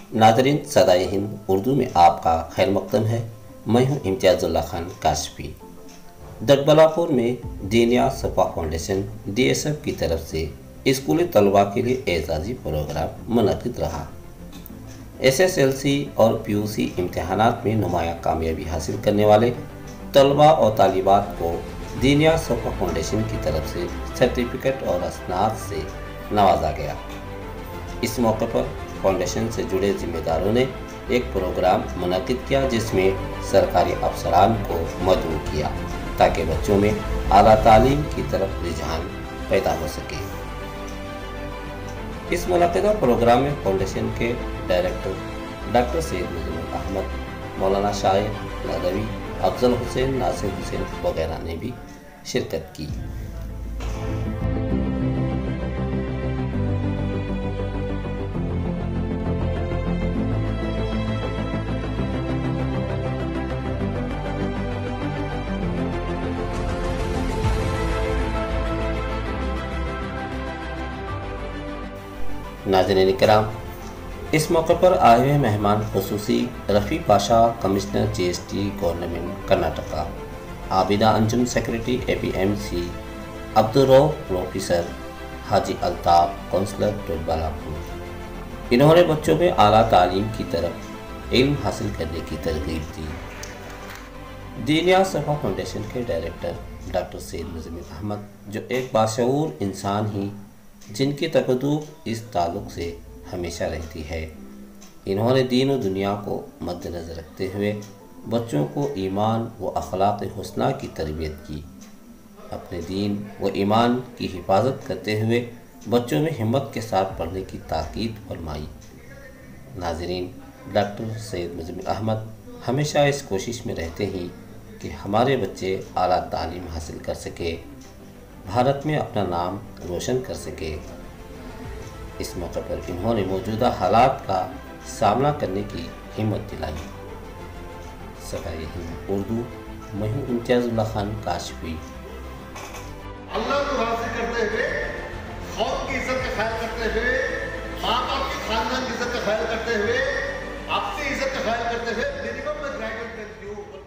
नाज़रीन, सदाए हिंद उर्दू में आपका खैर मकदम है। मैं हूं इम्तियाज़ुल्लाह खान काशफी। दकबलापुर में दीनिया सफ़ा फाउंडेशन DSF की तरफ से स्कूली तलबा के लिए एजाज़ी प्रोग्राम मुनक़िद रहा। SSLC और PUC इम्तहानात में नुमाया कामयाबी हासिल करने वाले तलबा और तालिबात को दीनिया सफ़ा फाउंडेशन की तरफ से सर्टिफिकेट और असनाद से नवाजा गया। इस मौके पर फाउंडेशन से जुड़े जिम्मेदारों ने एक प्रोग्राम मुनक़िद किया जिसमें सरकारी अफसरान को मदऊ किया ताकि बच्चों में आला तालीम की तरफ रुझान पैदा हो सके। इस मुनक़िदा प्रोग्राम में फाउंडेशन के डायरेक्टर डॉक्टर सैयद मुजम्मिल अहमद, मौलाना शायर नदवी, अफजल हुसैन, नासिर हुसैन वगैरह ने भी शिरकत की। नाज़रीन इकराम, इस मौके पर आए हुए मेहमान खुसूसी Rafi Pasha, commissioner GST government Karnataka, Abida Anjum secretary APMC, Abdurrauf professor, Haji Altaf councillor Dakbalapur. इन्होंने बच्चों में आला तालीम की तरफ इल्म हासिल करने की तरगीब दी। दीनिया सफ़ा फाउंडेशन के डायरेक्टर डॉक्टर सैयद मुजम्मिल अहमद, जो एक बाशऊर इंसान ही जिनकी तकद्दुर इस ताल्लुक़ से हमेशा रहती है, इन्होंने दीन और दुनिया को मद्देनज़र रखते हुए बच्चों को ईमान व अखलाक़ हुस्ना की तरबियत की। अपने दीन व ईमान की हिफाजत करते हुए बच्चों में हिम्मत के साथ पढ़ने की ताकीद फरमाई। नाज़रीन, डॉक्टर सैयद मुजम्मिल अहमद हमेशा इस कोशिश में रहते हैं कि हमारे बच्चे आला तालीम हासिल कर सके, भारत में अपना नाम रोशन कर सके। इस मौके पर इन्होंने मौजूदा हालात का सामना करने की हिम्मत दिलाई। सदाए हिंद उर्दू, मैं हूं इम्तियाज़ुल्लाह खान काशफी। अल्लाह को राज़ी करते हुए, कौम की इज्जत का ख्याल करते हुए, माँ बाप की खानदान की इज्जत का ख्याल करते हुए, आपकी इज्जत का ख्याल करते हुए मिनिमम में ग्रेजुएट